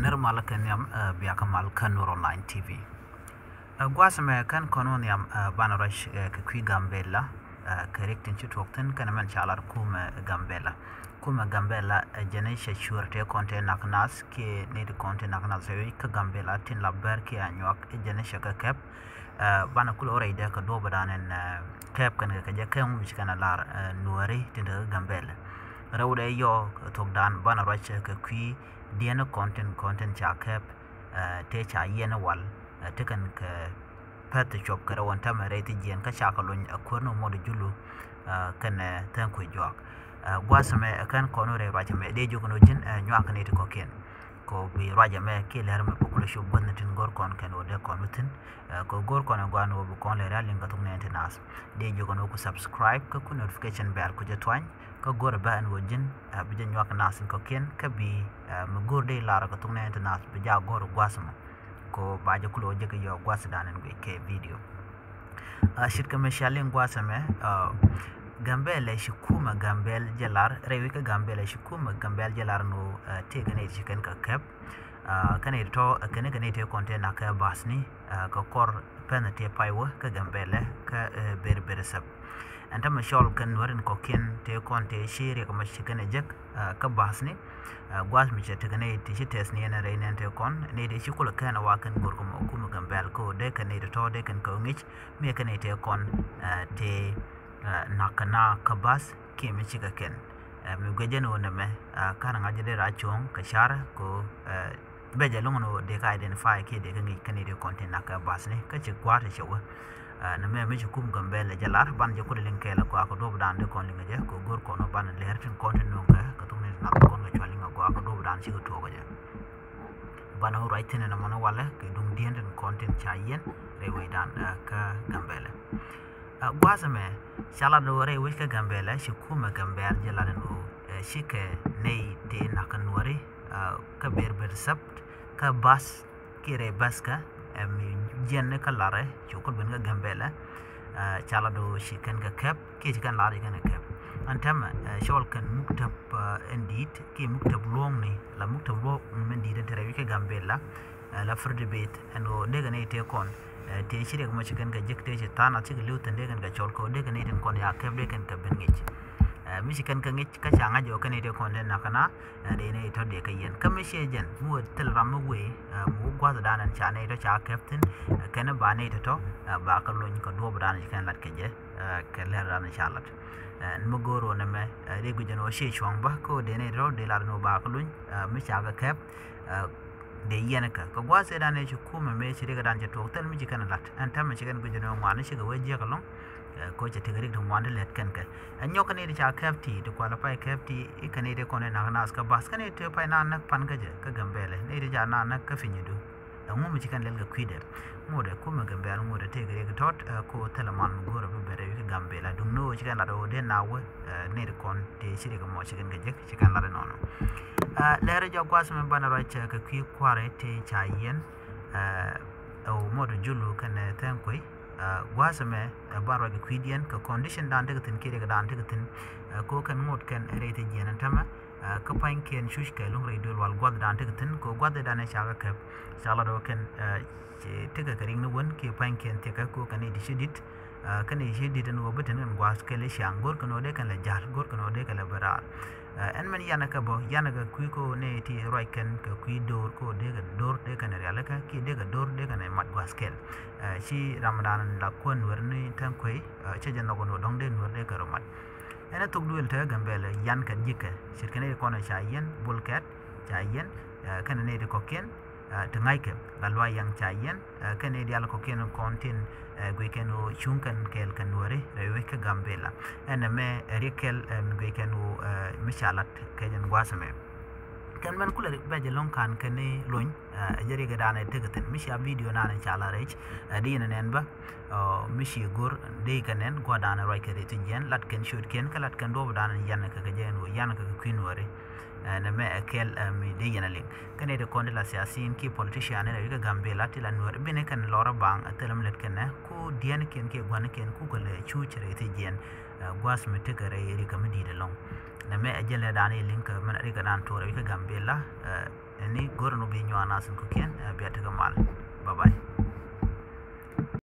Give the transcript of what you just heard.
Nirmal kan yam biakamal kan Nur Online TV. Guasme kan konon yam banarash kwi Gambella correcting chitokten kan man chalar kuma Gambella. Kuma Gambella janisha shurte konte naknas ke need konte naknas ka Gambella tin labber ke anyak janisha ka kep bana kul orayda ka dobadan kep kan ka jakam mishkana lar nuari tin Gambella. Rawda yo togdan banarash ka kwi diana content chakep te cha yena wal tekan ka pat chop kara wanta mare ti jen ka chakalun akono modu julu kan tan ko jok gwasame kan kono re raja me de jogono jin nyak ne to ken ko bi raja me ke ler me population bonnatin gor kon kan o de konutin ko gor kon gwano bu kon le ralin ga tung maintenance de jogono ko subscribe ko notification bell ko jetwan ka gor ba an wojin bi nyak nasin ko ken ka bi mugor de lara ko tung maintenance bi ja gor gwasama ko baje kulo je yo gwasdanen ke video shirka me shalin gwasame Gambella shikuma Gambel jalar rewika Gambella shikuma Gambel jalar no tegane chicken ka kep kane to kane te konte na ka basni ka kor penate paiwa ka Gambella ka berber sab anta mashol kan warin ko ken te konte shire ka mashikane jak ka basni gwas mi chete kane te chites ni na reinen te kon ne de shikula kana wakan gorko mo kuma Gambel ko de kane to de kan ko ngich me kane te kon te nakana kabas ke mi chiga ken mi gejeno na me kana ngajede ra chong ka shara ko beje longono de ka identify ke de ngi kanede content nakabas ne ka chi kwata chewa na me mi kum Gambella jalar ban je ko de linke la ko ako do dan de kon linga je ko gor ko no ban le hertin content no ka to ne na ko no chali nga ko ako do dan chi ko to je bana ho right ne na mono wala ke dum dienden content chayen rewe dan ka Gambella gwasame shala do re wika Gambella shikuma Gambella jalana no shike nei te nakanwari ka berber sabt ka bas kire baska mi jenne ka lare chukul ben Gambella shala do shikan ka kap ke shikan lare kan kap antama shol kan muktab indeed ke muktab long ni la muktab long men di de re wika Gambella la for debate ando de ne te kon te shire kuma chicken ga jekte che tana chi lutan de kan ga cholko de kan eden kon ya keb de kan ka ben ngich mi chicken kan ngich ka changa jo kan ede kon de nakana de ne to de kayen kam she jen mu tel ram we mu gwa da nan cha ne to cha captain kan ba ne to ba ka loñ ko do ba nan kan lat ke je ke le ran cha lat mu goro ne me de gu jeno she chong ba ko de ne ro de la no ba ka loñ mi cha ga kep de yenaka ko gwase dane ci kuma me ci daga dan je to tan mi ci kan lat an tam ci kan gujino ngwana ci ga waje kalon ko ci tigari dum wanda let kan ka an yoka ne da kafti da kwala pai kafti ikane de kone na nas ka bas kane te pai na nak pan gaje ka Gambella ne da na nak ka finyidu dan mu ci kan lelga kwide mu da kuma Gambella mu da tigari ga tot ko talaman gora be bere ka Gambella dum no ci kan la do de na wo ne de kon te ci daga mo ci kan gaje ci kan la nono lere jo gwasme bana rocha ka kwi kware te chayen o modu julu kan tankoi gwasme baro ga kwidien ka condition dan de tin kire ga dan de tin ko kan mod kan rete jenan tama ka pain ken shush ka lung redol wal god dan de tin ko god dan shaga ka sala do kan te ga karing no won ke pain ken te ka ko kan di shidit kan di shidit no betan gwas kele shangor kan ode kan la jar gor kan ode kan la barar en man yana ka bo yana ga kuiko ne ti roiken ka kui dor ko de ga dor de kan reala ka ki de ga dor de kan mat gwaskel shi ramadan la kon werni tan koi che jan no dong de nur de ka romat ena tuk duel ta Gambella yan kan jika shirkane ko na chayen bulkat chayen kan ne de koken tengai ke galwa yang chayen kan ne dial koken kontin gwekeno chunkan kel kanware reweka Gambella ena me rikel gwekeno mishalat kajan gwasame kan man kula baje lonkan kane loñ jari ga dana tegaten misha video nana chala rech dina nenba mishi gor de kanen godana roy kare tijen lat ken shoot ken kalat kan do dana yanna ka jeno yanna ka kwinware na me kel mi de yana link kane de konde la siasin ki politician ne ga Gambella tilan nur bine kan lora bang atelam let ken ko dian ken ke gwan ken ku ko le chuchere tijen gwas me tegare ri kamdi de long na me ajele dani link man ri ga dan to ri ga Gambella ni gorno bi nyana sun ko ken biya ta gamal bye bye